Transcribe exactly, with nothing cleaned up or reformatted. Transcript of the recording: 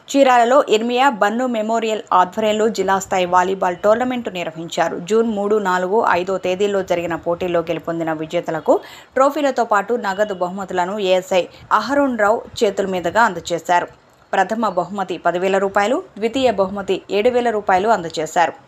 చీరాలలో ఇర్మియా bun memorial ఆధ్వర్యంలో జిల్లా స్థాయి వాలీబాల్ టోర్నమెంటు నిర్వహించారు. జూన్ మూడు, నాలుగు, ఐదో తేదీల్లో జరిగిన పోటీల్లో గెలుపొందిన విజేతలకు ట్రోఫీలతో పాటు నగదు బహుమతులను ఏఎస్ఐ అహరోన్ రావు చేతుల మీదుగా అందజేశారు. ప్రథమ బహుమతి పదివేల రూపాయలు, ద్వితీయ బహుమతి ఏడు వేల రూపాయలు అందజేశారు.